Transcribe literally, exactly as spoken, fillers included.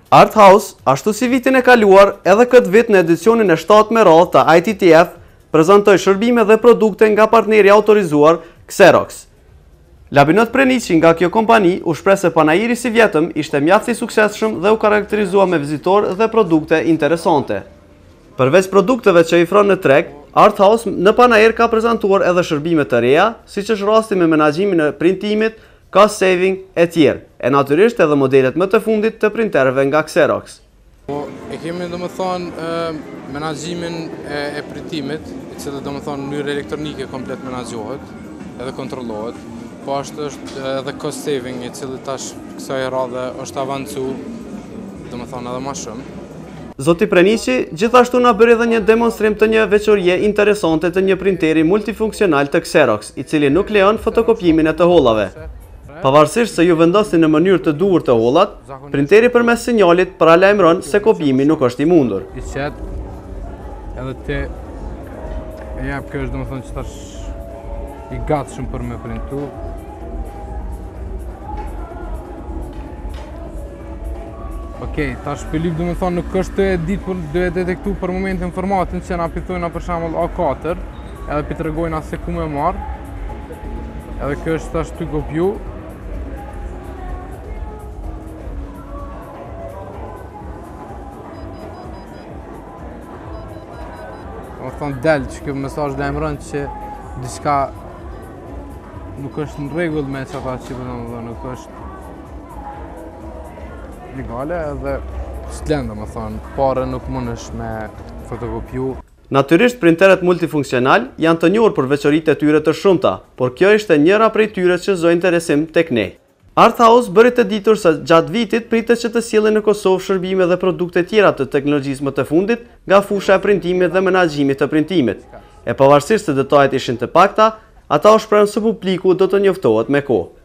Art House, ashtu si vitin e kaluar, edhe këtë vit në edicionin e shtatë me radhë të I T T F, prezantoi shërbime dhe produkte nga partneri autorizuar Xerox. Labinot Prenici nga kjo kompani u shpreh se panajiri si vjetëm ishte mjaft i suksesshëm dhe u karakterizua me vizitorë dhe produkte interesante. Përveç produkteve që i ofron në treg, Art House në panajir ka prezantuar edhe shërbime të reja, siç është rasti me menaxhimin e printimit, cost saving e tjerë, e natyrisht edhe modelet më të fundit të printerëve nga Xerox. Po, e kemi domethënë menaxhimin e, e printimit, i cili domethënë në mënyrë elektronike komplet menaxhohet edhe kontrollohet. Po ashtu është edhe cost saving, i cili tash kësaj radhe është avancu, domethënë edhe më shumë. Zoti Prenici gjithashtu na bëri edhe një demonstrim të një veçorie interesante të një printeri multifunksional të Xerox, i cili nuk lejon fotokopjimin e të hollave. Pavarësisht se ju vendosni në mënyrë të duhur të hollat, printeri përmes sinjalit paralajmëron se kopjimi nuk është i mundur. I qet, edhe ti e jap kjo është domethënë që tash i gatshëm për me printu. Okej, tash pëllip domethënë nuk është të e ditë për do e detektu për momentin formatin që na pithojna për shembull A katër, edhe pi tregojna se ku më marr. Edhe kjo është tash ty kopju. Më thonë del që kjo mesazh lajmëron që diçka nuk është në rregull me çfarë që domethënë nuk është legale edhe s'len domethënë pare nuk mundesh me fotokopju. Natyrisht printeret multifunksional janë të njohur për veçoritë e tyre të shumta, por kjo ishte njëra prej tyre që zoi interesim tek ne. Art House bëri të ditur se gjatë vitit pritet që të sjellin në Kosovë shërbime dhe produkte tjera të teknologjisë më të fundit nga fusha e printimit dhe menaxhimit të printimit. E pavarësisht se detajet ishin të pakta, ata u shprehën se publiku do të njoftohet me kohë.